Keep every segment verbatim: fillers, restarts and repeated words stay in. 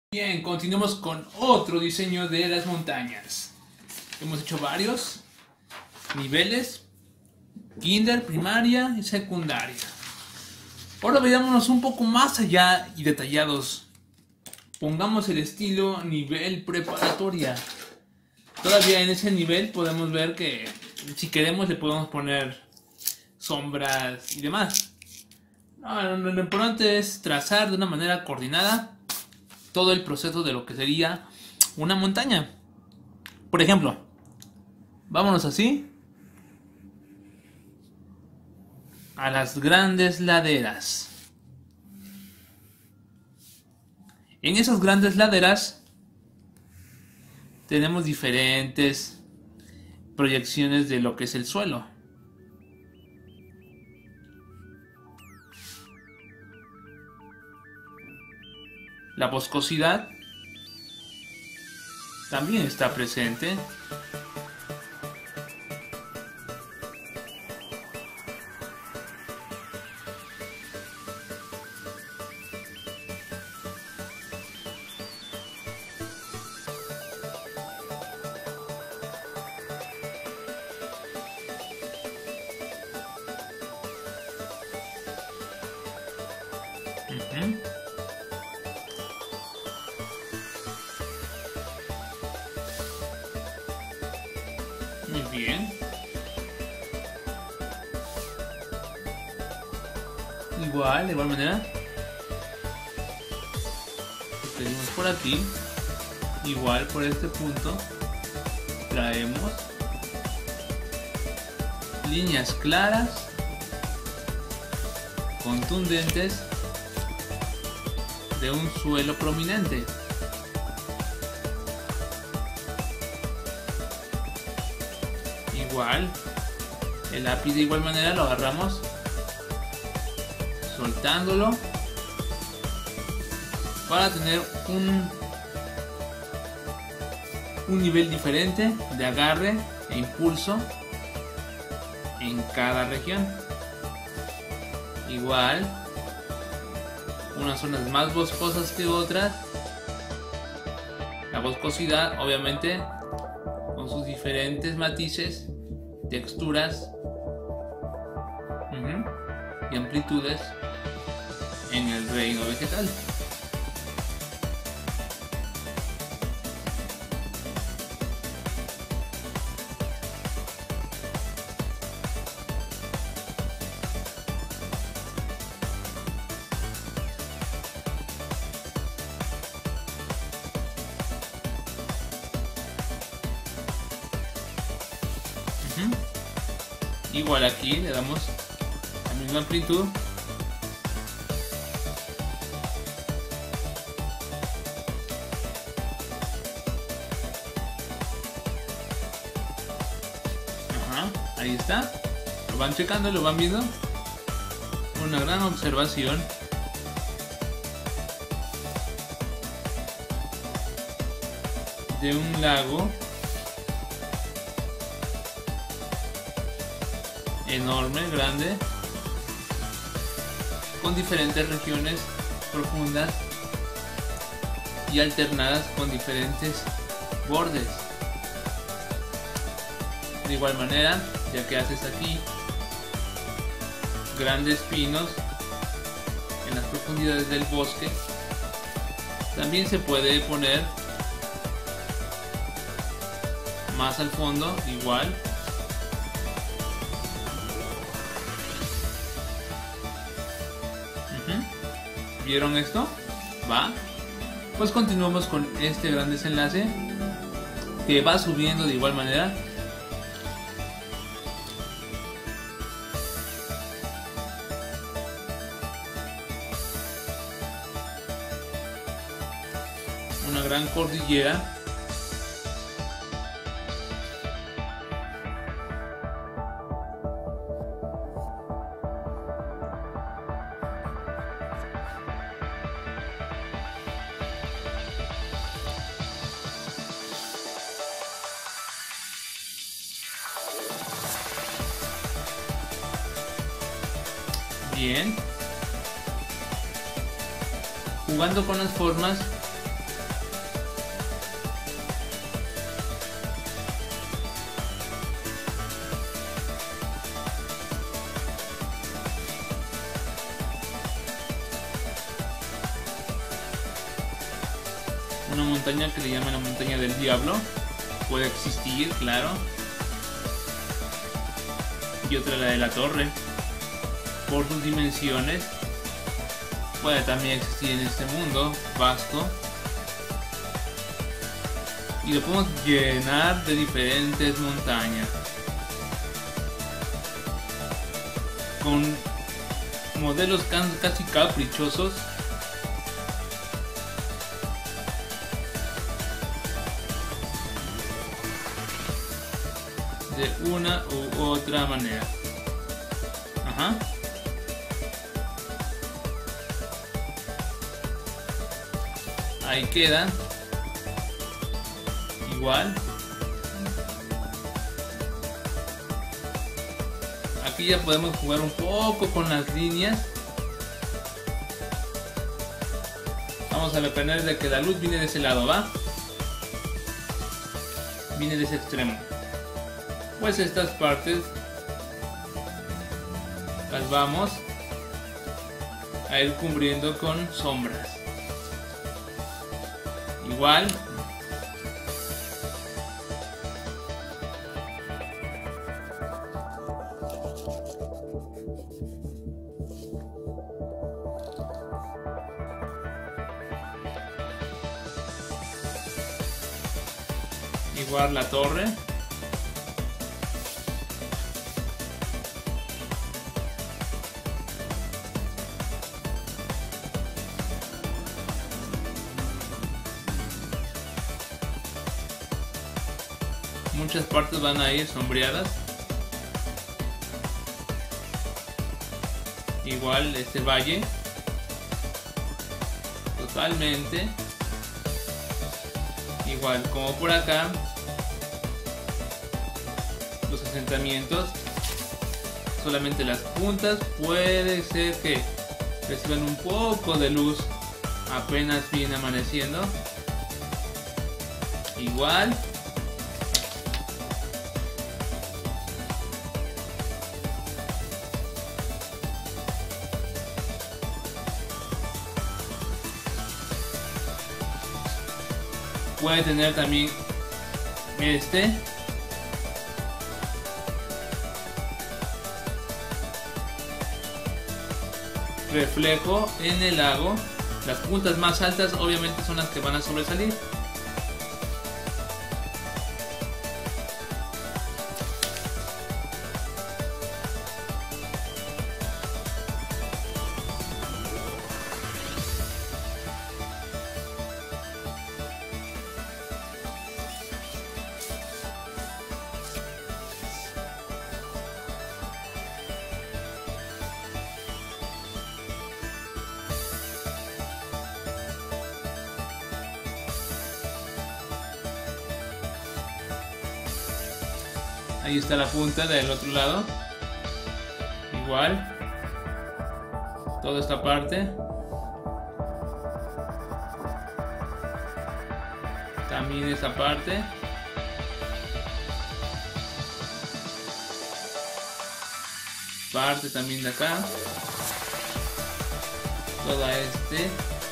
Bien, continuamos con otro diseño de las montañas. Hemos hecho varios niveles, kinder, primaria y secundaria. Ahora veámonos un poco más allá y detallados. Pongamos el estilo nivel preparatoria. Todavía en ese nivel podemos ver que si queremos le podemos poner sombras y demás. No, lo importante es trazar de una manera coordinada todo el proceso de lo que sería una montaña. Por ejemplo, vámonos así a las grandes laderas. En esas grandes laderas tenemos diferentes proyecciones de lo que es el suelo. La boscosidad también está presente. Uh-huh. Muy bien. Igual, de igual manera. Pedimos por aquí. Igual por este punto. Traemos líneas claras, contundentes, de un suelo prominente. Igual, el lápiz de igual manera lo agarramos soltándolo para tener un, un nivel diferente de agarre e impulso en cada región. Igual, unas zonas más boscosas que otras. La boscosidad obviamente con sus diferentes matices, texturas uh-huh, y amplitudes en el reino vegetal. Uh-huh. Igual aquí le damos la misma amplitud. Ajá, ahí está. Lo van checando, lo van viendo. Una gran observación. De un lago enorme, grande, con diferentes regiones profundas y alternadas con diferentes bordes. De igual manera, ya que haces aquí grandes pinos en las profundidades del bosque, también se puede poner más al fondo, igual. ¿Vieron esto? ¿Va? Pues continuamos con este gran desenlace que va subiendo de igual manera. Una gran cordillera. Bien. Jugando con las formas Una montaña que le llaman la montaña del diablo. Puede existir, claro. Y otra la de la torre. Por sus dimensiones. Puede también existir en este mundo vasto. Y lo podemos llenar de diferentes montañas. Con modelos casi caprichosos. De una u otra manera. Ajá. Ahí queda. Igual. Aquí ya podemos jugar un poco con las líneas. Vamos a depender de que la luz viene de ese lado, ¿va? Viene de ese extremo. Pues estas partes las vamos a ir cubriendo con sombras. Igual. Igual la torre. Muchas partes van a ir sombreadas. Igual este valle. Totalmente. Igual como por acá. Los asentamientos. Solamente las puntas. Puede ser que reciban un poco de luz apenas viene amaneciendo. Igual. Puede tener también este reflejo en el lago. Las puntas más altas obviamente son las que van a sobresalir. Ahí está la punta del otro lado. Igual. Toda esta parte. También esta parte. Parte también de acá. Toda este.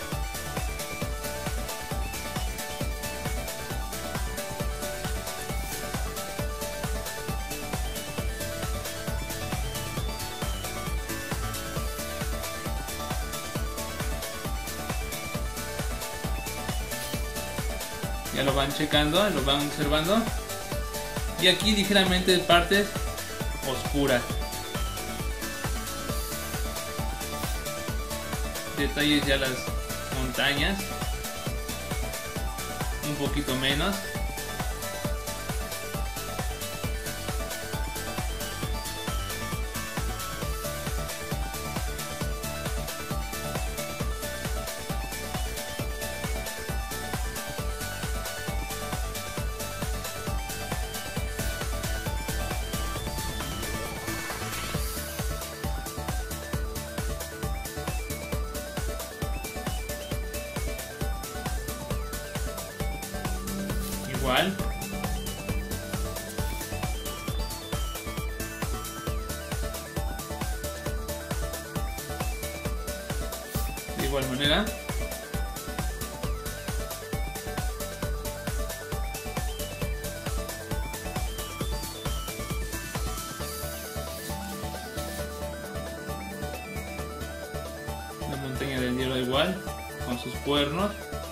Ya lo van checando, lo van observando. Y aquí ligeramente partes oscuras. Detalles ya las montañas. Un poquito menos. Igual. De igual manera. del hielo igual, con sus cuernos.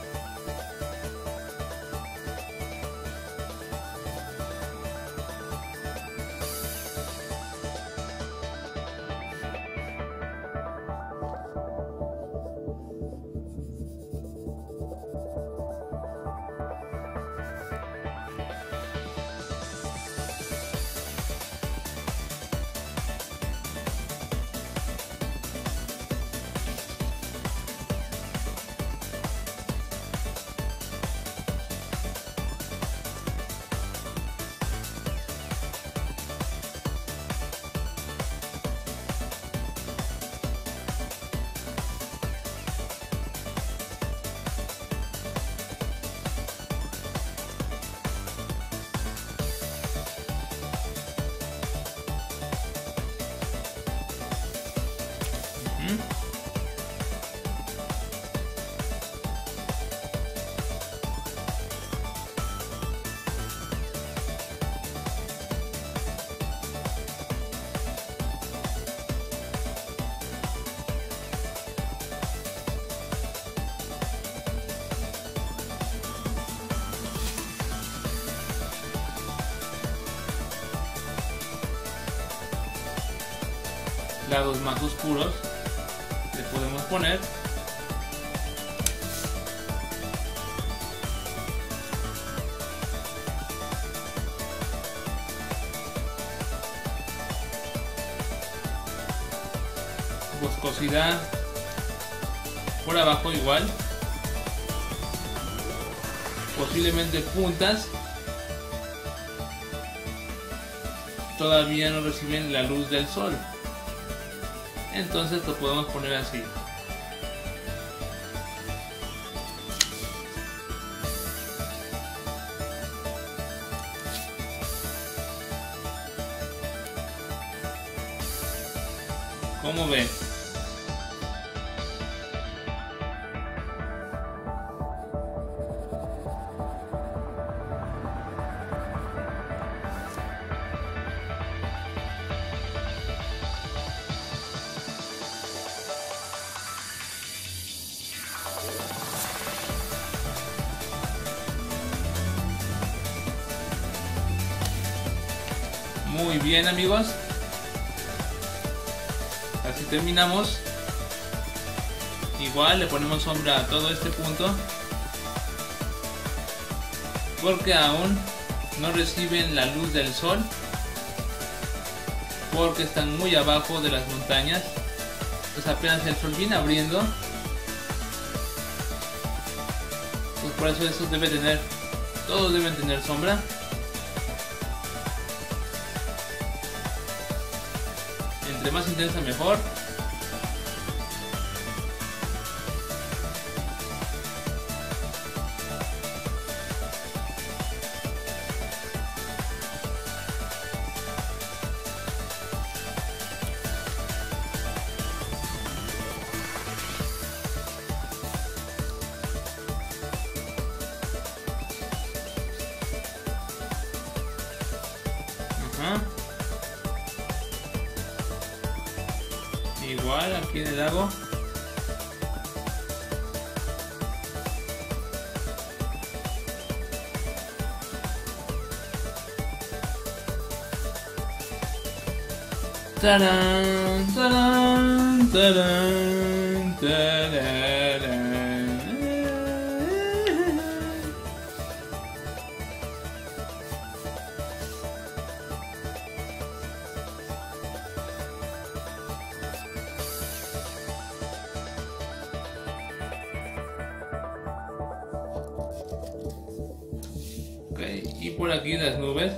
Lados más oscuros le podemos poner. Boscosidad por abajo igual. Posiblemente puntas todavía no reciben la luz del sol. Entonces lo podemos poner así. ¿Cómo ven? Muy bien, amigos, así terminamos. Igual le ponemos sombra a todo este punto porque aún no reciben la luz del sol, porque están muy abajo de las montañas. Pues apenas el sol viene abriendo, pues por eso eso debe tener, todos deben tener sombra. Entre más intensa mejor. Ajá. Igual aquí en el lago. Tarán, tarán, tarán, tarán. Okay, y por aquí las nubes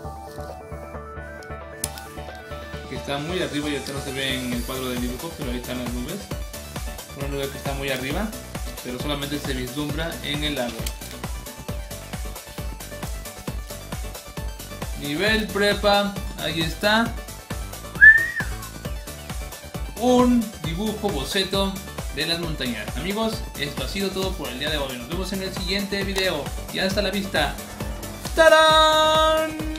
que están muy arriba, y ahorita no se ve en el cuadro del dibujo, pero ahí están las nubes. Una nube que está muy arriba, pero solamente se vislumbra en el lago. Nivel prepa, ahí está. Un dibujo boceto de las montañas. Amigos, esto ha sido todo por el día de hoy. Nos vemos en el siguiente video y hasta la vista. ¡Tarán!